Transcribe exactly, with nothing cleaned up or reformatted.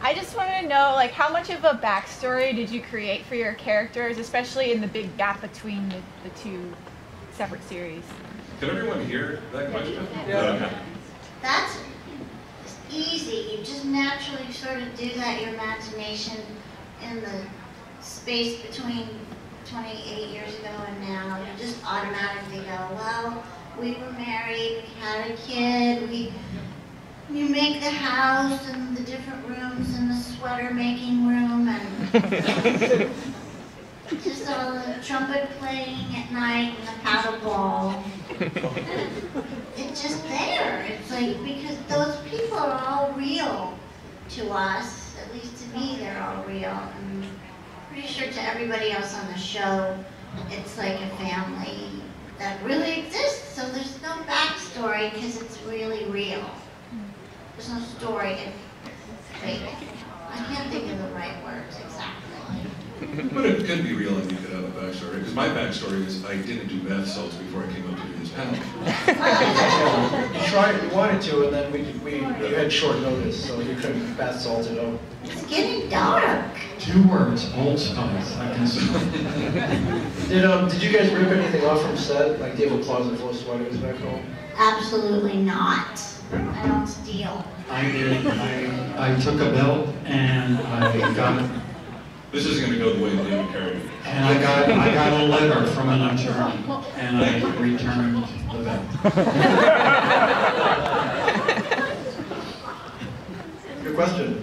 I just wanted to know, like, how much of a backstory did you create for your characters, especially in the big gap between the, the two separate series? Can everyone hear that question? Yeah. Okay. That's easy. You just naturally sort of do that, your imagination in the space between twenty-eight years ago and now. You just automatically go, well, we were married, we had a kid, we you make the house and the different rooms and the sweater making room and just all the trumpet playing at night and the paddle ball. It's just there. It's like, because those people are all real to us, at least to me they're all real. And I'm pretty sure to everybody else on the show, it's like a family that really exists. So there's no backstory because it's really real. There's no story, it's fake. I can't think of the right words exactly. But it could be real and you could have a backstory. Because my backstory is I didn't do bath salts before I came up to do this panel. You tried, you wanted to, and then we, we you had short notice, so you couldn't bath salt it out. It's getting dark. Two words, Old Spice. I can smell. Did um did you guys rip anything off from set? Like, do you have a closet full of sweaters back home? Absolutely not. I don't steal. I did. I, I took a belt and I got This isn't going to go the way David carried it. and I got I got a letter from an attorney and I returned the belt. Good question.